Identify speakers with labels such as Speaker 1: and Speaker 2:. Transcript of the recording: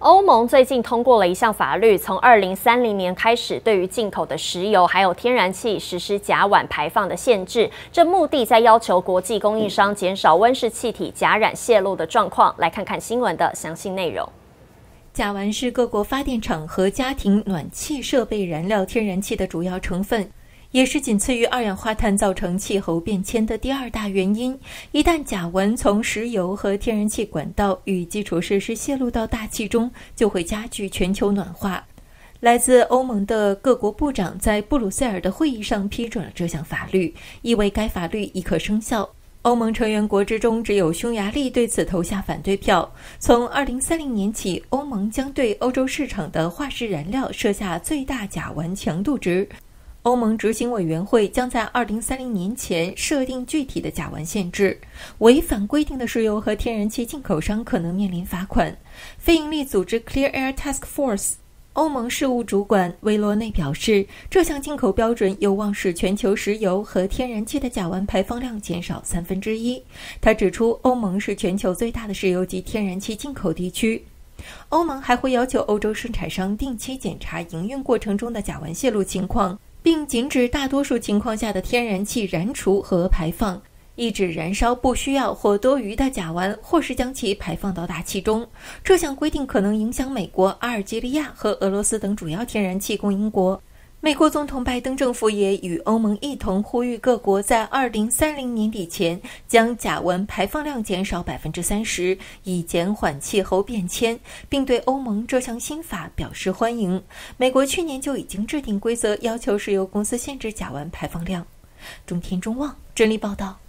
Speaker 1: 欧盟最近通过了一项法律，从2030年开始，对于进口的石油还有天然气实施甲烷排放的限制。这目的在要求国际供应商减少温室气体甲染泄漏的状况。来看看新闻的详细内容。
Speaker 2: 甲烷是各国发电厂和家庭暖气设备燃料天然气的主要成分，也是仅次于二氧化碳造成气候变迁的第二大原因。一旦甲烷从石油和天然气管道与基础设施泄露到大气中，就会加剧全球暖化。来自欧盟的各国部长在布鲁塞尔的会议上批准了这项法律，意味该法律已可生效。欧盟成员国之中，只有匈牙利对此投下反对票。从2030年起，欧盟将对欧洲市场的化石燃料设下最大甲烷强度值。欧盟执行委员会将在2030年前设定具体的甲烷限制，违反规定的石油和天然气进口商可能面临罚款。非营利组织 Clear Air Task Force 欧盟事务主管维罗内表示，这项进口标准有望使全球石油和天然气的甲烷排放量减少1/3。他指出，欧盟是全球最大的石油及天然气进口地区。欧盟还会要求欧洲生产商定期检查营运过程中的甲烷泄露情况，并禁止大多数情况下的天然气燃除和排放，抑制燃烧不需要或多余的甲烷，或是将其排放到大气中。这项规定可能影响美国、阿尔及利亚和俄罗斯等主要天然气供应国。美国总统拜登政府也与欧盟一同呼吁各国在2030年底前将甲烷排放量减少30%，以减缓气候变迁，并对欧盟这项新法表示欢迎。美国去年就已经制定规则，要求石油公司限制甲烷排放量。中天中望整理报道。